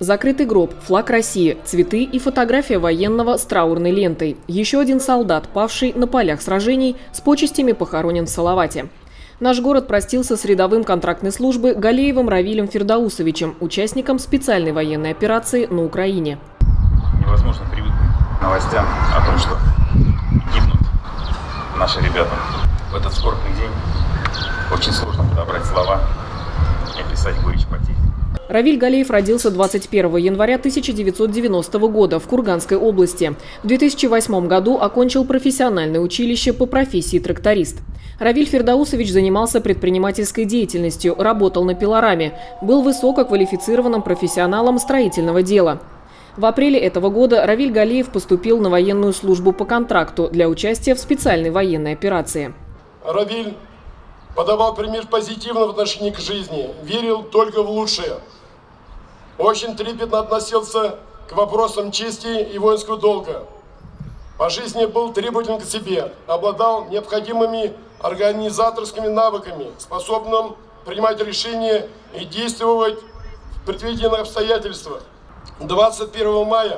Закрытый гроб, флаг России, цветы и фотография военного с траурной лентой. Еще один солдат, павший на полях сражений, с почестями похоронен в Салавате. Наш город простился с рядовым контрактной службы Галеевым Равилем Фирдаусовичем, участником специальной военной операции на Украине. Невозможно привыкнуть к новостям о том, что гибнут наши ребята. В этот скорбный день очень сложно подобрать слова и описать горечь потерь. Равиль Галеев родился 21 января 1990 года в Курганской области. В 2008 году окончил профессиональное училище по профессии тракторист. Равиль Фирдаусович занимался предпринимательской деятельностью, работал на пилораме, был высококвалифицированным профессионалом строительного дела. В апреле этого года Равиль Галеев поступил на военную службу по контракту для участия в специальной военной операции. Равиль подавал пример позитивного отношения к жизни, верил только в лучшее. Очень трепетно относился к вопросам чести и воинского долга. По жизни был требователен к себе, обладал необходимыми организаторскими навыками, способным принимать решения и действовать в предвиденных обстоятельствах. 21 мая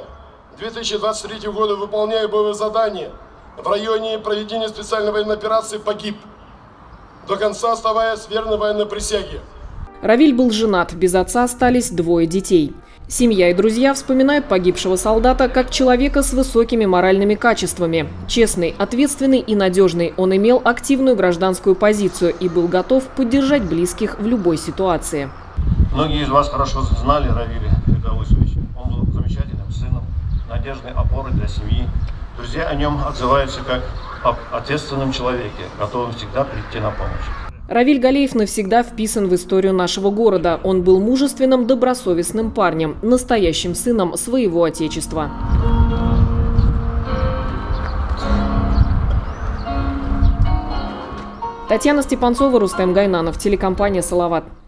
2023 года, выполняя боевое задание в районе проведения специальной военной операции, погиб, до конца оставаясь верным военной присяге. Равиль был женат, без отца остались двое детей. Семья и друзья вспоминают погибшего солдата как человека с высокими моральными качествами. Честный, ответственный и надежный, он имел активную гражданскую позицию и был готов поддержать близких в любой ситуации. Многие из вас хорошо знали Равиля Фирдаусовича. Он был замечательным сыном, надежной опорой для семьи. Друзья о нем отзываются как об ответственном человеке, готовом всегда прийти на помощь. Равиль Галеев навсегда вписан в историю нашего города. Он был мужественным, добросовестным парнем, настоящим сыном своего отечества. Татьяна Степанцова, Рустем Гайнанов, телекомпания «Салават».